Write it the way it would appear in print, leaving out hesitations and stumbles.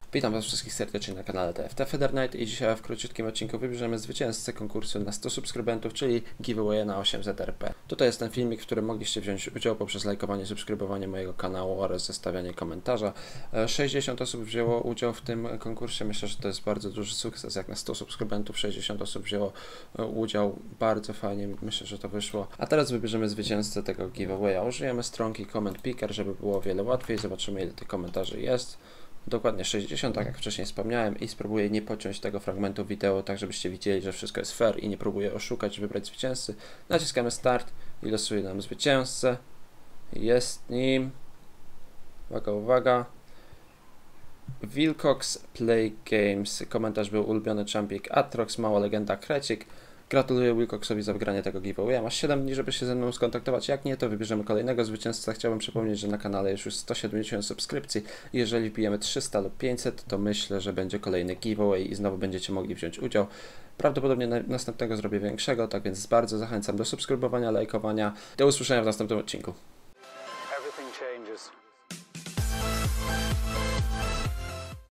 Witam Was wszystkich serdecznie na kanale TFT Federnight i dzisiaj w króciutkim odcinku wybierzemy zwycięzcę konkursu na 100 subskrybentów, czyli giveaway na 800 RP. Tutaj jest ten filmik, w którym mogliście wziąć udział poprzez lajkowanie, subskrybowanie mojego kanału oraz zostawianie komentarza. 60 osób wzięło udział w tym konkursie, myślę, że to jest bardzo duży sukces, jak na 100 subskrybentów 60 osób wzięło udział, bardzo fajnie, myślę, że to wyszło. A teraz wybierzemy zwycięzcę tego giveawaya. Użyjemy stronki Comment Picker, żeby było o wiele łatwiej, zobaczymy ile tych komentarzy jest. Dokładnie 60, tak jak wcześniej wspomniałem, i spróbuję nie pociąć tego fragmentu wideo, tak żebyście widzieli, że wszystko jest fair i nie próbuję oszukać, wybrać zwycięzcy. Naciskamy start i losuje nam zwycięzcę. Jest nim, uwaga, uwaga, Wilcox Play Games. Komentarz był: ulubiony champik Atrox, mała legenda Krecik. Gratuluję Wilcoxowi za wygranie tego giveawaya. Masz 7 dni, żeby się ze mną skontaktować. Jak nie, to wybierzemy kolejnego zwycięzcę. Chciałbym przypomnieć, że na kanale jest już 170 subskrypcji. Jeżeli wbijemy 300 lub 500, to myślę, że będzie kolejny giveaway i znowu będziecie mogli wziąć udział. Prawdopodobnie następnego zrobię większego, tak więc bardzo zachęcam do subskrybowania, lajkowania. Do usłyszenia w następnym odcinku.